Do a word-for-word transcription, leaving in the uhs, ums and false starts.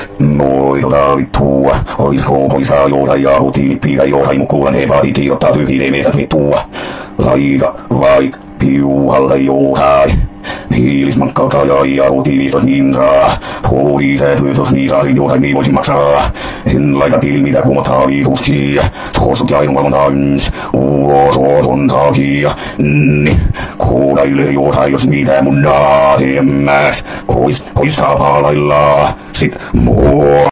Moi tota vittua, oisko poisaa jotain ja hutiin piitä jotain mukulan epäi kirjoittaa tyhjille meidät vittua. Laika vai piuhalle jotain. Hiilisman kautta ja ja hutiin viitos niin saa. Poliiset hyötos niin saa jotain niin voisin maksaa. En laita tilin mitä kumotaa viituskia. Suostut ja ilman tans. Ulos oton takia. Nni. Kuudaille jotain jos mitä mun naahemmäs. Pois, pois tapalailla. Sit muu.